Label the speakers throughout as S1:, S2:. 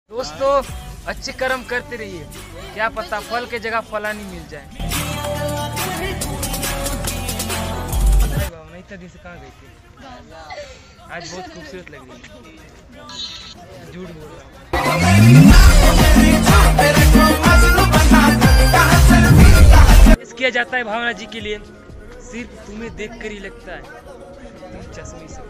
S1: दोस्तों अच्छे कर्म करते रहिए, क्या पता फल के जगह फलानी मिल जाए। नहीं था दिन से कहाँ गई थी? आज बहुत खूबसूरत लग रही है। झूठ बोल रहा हूँ। किया जाता है भावना जी के लिए, सिर्फ तुम्हें देखकर ही लगता है तुम चश्मे से।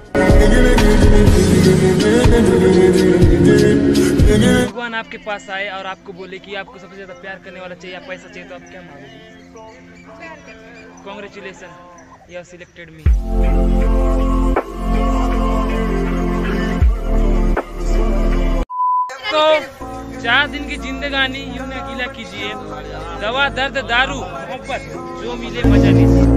S1: भगवान आपके पास आए और आपको बोले कि आपको सबसे ज्यादा प्यार करने वाला चाहिए या पैसा चाहिए, तो आप क्या मांगोगे? Congratulation, you have selected me. तो 4 दिन की जिंदगानी यूं न गीला कीजिए, दवा दर्द दारू मोहब्बत जो मिले मजा लीजिए।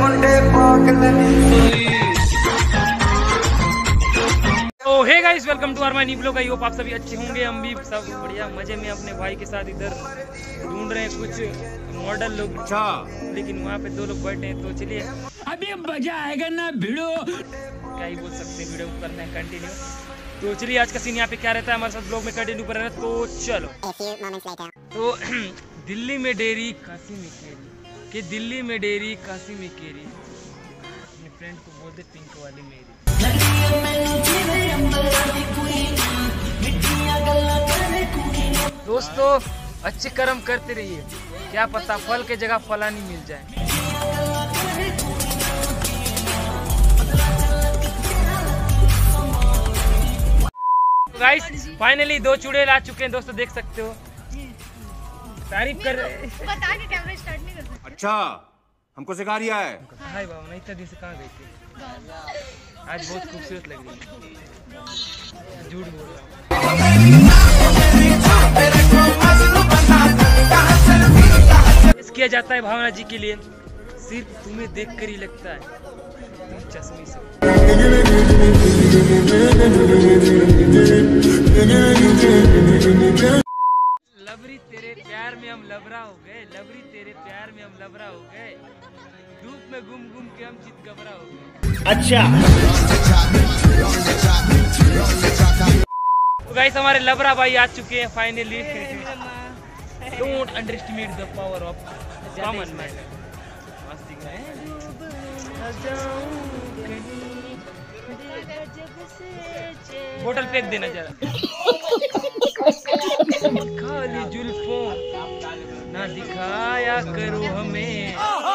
S1: तो hey guys, welcome to our my new blog. I hope आप सभी अच्छे होंगे, हम भी सब बढ़िया मजे में अपने भाई के साथ इधर ढूंढ रहे हैं कुछ मॉडल लोग। अच्छा, लेकिन वहाँ पे 2 लोग बैठे हैं, तो चलिए अभी मजा आएगा ना भिड़ो। क्या ही बोल सकते हैं, वीडियो करते हैं कंटिन्यू। तो चलिए आज का सीन यहाँ पे क्या रहता है, हमारे साथ ब्लॉग में कंटिन्यू कर रहे हैं। तो चलो। तो दिल्ली में डेरी काशी में केरी, कि दिल्ली में डेरी काशी में केरी, अपने फ्रेंड को बोल दे पिंक वाली मेरी। दोस्तों अच्छे कर्म करते रहिए, क्या पता फल के जगह फलानी मिल जाए। गाइस फाइनली 2 चूड़े ला चुके हैं दोस्तों, देख सकते हो। तारीफ कर रहे बता के कैमरा स्टार्ट नहीं कर सकते। अच्छा, हमको सिखा रिया है। हाय बाबा, नहीं था दिन से कहाँ गई थी? आज बहुत खूबसूरत लग रही है। झूठ बोल रहा हूँ। किया जाता है भावना जी के लिए, सिर्फ तुम्हें देखकर ही लगता है तुम चश्मे से। लवरी तेरे प्यार में हम लवरा हो गए, लवरी तेरे प्यार में हम लवरा हो गए, धूप में घूम घूम के हम चित घबरा हो गए। अच्छा, तो गाइस हमारे लवरा भाई आ चुके हैं finally. Don't underestimate the power of common man. बोतल फेंक देना जरा। खाली जुल्फों ना दिखाया करो हमें,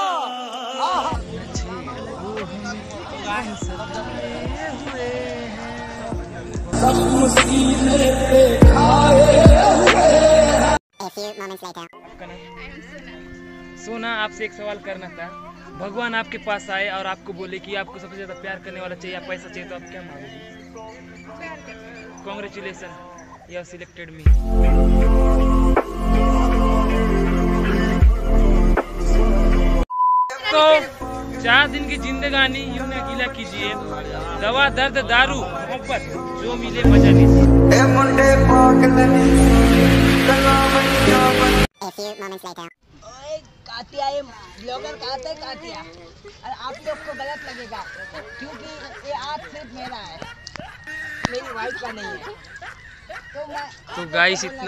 S1: सोना, आपसे एक सवाल करना था। भगवान आपके पास आए और आपको बोले कि आपको सबसे ज्यादा प्यार करने वाला चाहिए या पैसा चाहिए, तो आप क्या मांगोगे? Congratulation, you have selected me. तो 4 दिन की जिंदगानी यूं न गीला कीजिए, दवा दर्द दारू मोहब्बत जो मिले मजा लीजिए।
S2: कातिया, ये ब्लॉगर कहते हैं कातिया, और आप लोग को गलत लगेगा क्योंकि ये आज सिर्फ मेरा है, मेरी वाइफ का नहीं है।
S1: तो गाइस इतना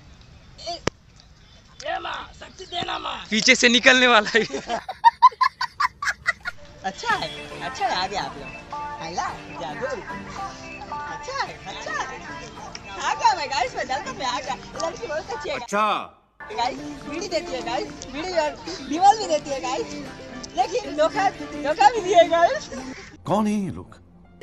S2: शक्ति देना माँ,
S1: पीछे से निकलने वाला है।
S2: अच्छा है, अच्छा है, आ गया आप लोग आइला जादू। अच्छा है, अच्छा है, आ गया मैं गाइस, मैं जल्दी में आ गया। लड़की बहुत अच्छी है। अच्छा गाइस, बीड़ी देती है गाइस, बीड़ी और दीवार भी देती है गाइस, लेकिन धोखा भी दिए गाइस।
S3: कौन है ये लोग?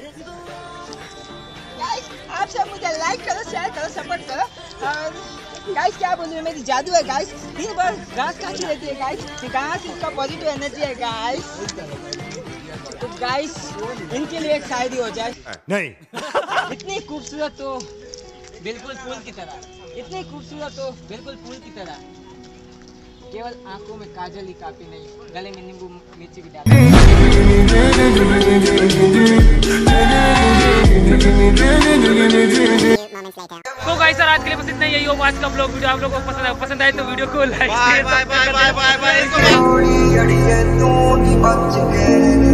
S2: गाइस आप सब मुझे लाइक करो, शेयर करो, सपोर्ट करो। और गाइस क्या बोलूं, मेरी जादू है गाइस, दिन भर घास खाती रहती है गाइस, घास इसका पॉजिटिव एनर्जी है गाइस। तो गाइस इनके लिए एक शायरी हो जाए।
S3: नहीं।
S2: इतनी खूबसूरत हो बिल्कुल फूल की तरह, इतनी खूबसूरत हो बिल्कुल फूल की तरह, केवल आंखों में काजल ही काफी नहीं, गले में नींबू मिर्ची भी डाल।
S1: तो गाइस सर आज के लिए बस इतना ही। यही होगा आज का ब्लॉग। वीडियो आप लोगों को पसंद आए तो वीडियो को लाइक शेयर।